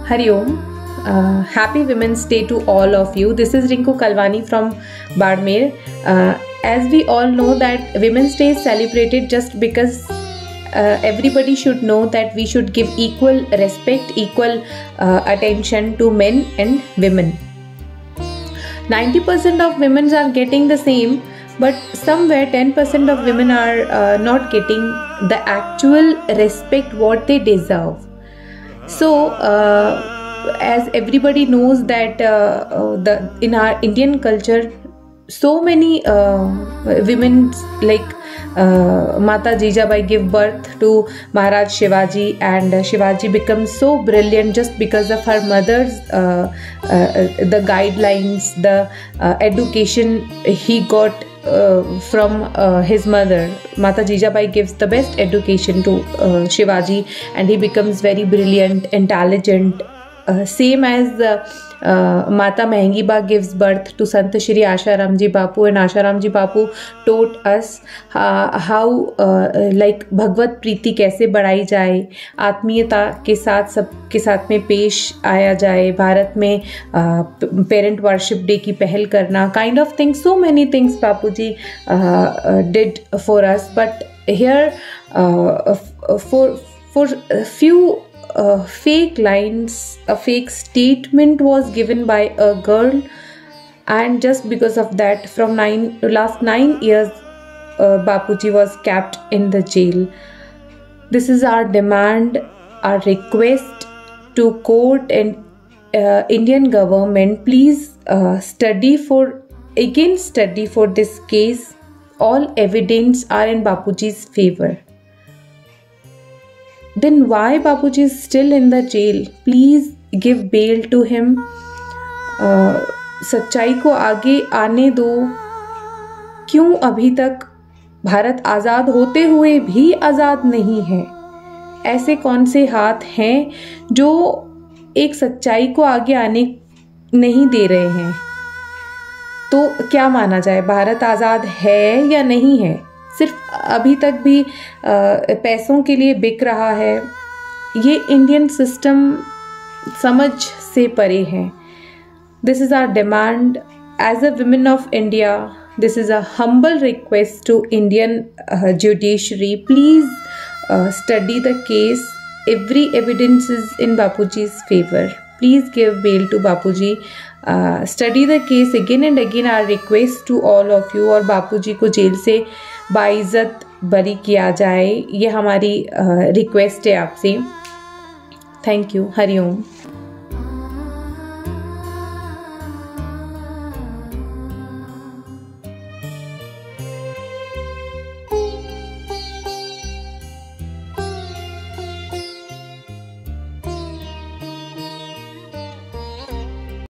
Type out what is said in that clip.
Hari Om. Happy Women's Day to all of you. This is Rinku Kalwani from Badmer. As we all know that Women's Day is celebrated just because everybody should know that we should give equal respect, equal attention to men and women. 90% of women are getting the same, but somewhere 10% of women are not getting the actual respect what they deserve. So as everybody knows that in our Indian culture, so many women like Mata Jijabai give birth to Maharaj Shivaji, and Shivaji becomes so brilliant just because of her mother's the guidelines, the education he got from his mother. Mata Jijabai gives the best education to Shivaji, and he becomes very brilliant, intelligent. Same as Mata Mehengiba gives birth to Sant Shri Asharam Ji Bapu, and Asharam Ji Bapu taught us how like भगवत प्रीति कैसे बढ़ाई जाए, आत्मीयता के साथ सबके साथ में पेश आया जाए, भारत में पेरेंट वर्शिप डे की पहल करना, kind of things, so many things Bapu ji did for us. But here for a few fake lines, a fake statement was given by a girl, and just because of that from last 9 years Bapuji was kept in the jail. This is our demand, our request to court and Indian government. Please study for this case. All evidence are in Bapuji's favor. Then why Bapuji is still in the jail? Please give bail to him. सच्चाई को आगे आने दो. क्यों अभी तक भारत आज़ाद होते हुए भी आज़ाद नहीं है? ऐसे कौन से हाथ हैं जो एक सच्चाई को आगे आने नहीं दे रहे हैं? तो क्या माना जाए, भारत आज़ाद है या नहीं है? सिर्फ अभी तक भी पैसों के लिए बिक रहा है. ये इंडियन सिस्टम समझ से परे है. This is our demand as a women of India. This is a humble request to Indian judiciary. Please study the case. Every evidence is in Bapuji's favor. Please give bail to Bapuji. Study the case again and again. Our request to all of you. और बापूजी को jail से बाइज़्ज़त बरी किया जाए, ये हमारी request है आपसे. Thank you. हरि ओम.